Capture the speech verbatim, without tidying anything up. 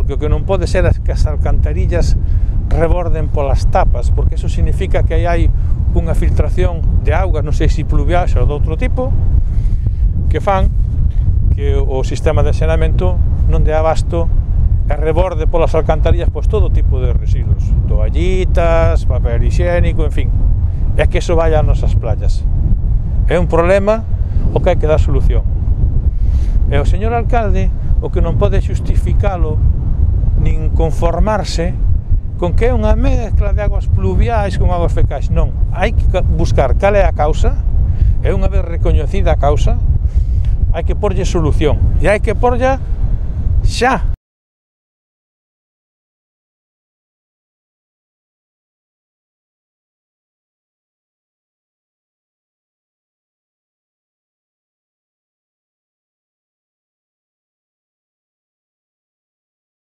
que o que non pode ser é que as alcantarillas reborden polas tapas, porque eso significa que aí hai unha filtración de auga, non sei se pluviais ou de outro tipo, que fan que o sistema de xeramento non dé abasto e reborde polas alcantarillas pois todo tipo de residuos, toallitas, papel higiénico, en fin, e que eso vaya ás nosas playas. É un problema o que hai que dar solución. E o señor alcalde o que non pode xustificalo nin conformarse con que é unha mezcla de aguas pluviais con aguas fecais. Non, hai que buscar cal é a causa, e unha vez recoñecida a causa, hai que porlle solución, e hai que porlla xa.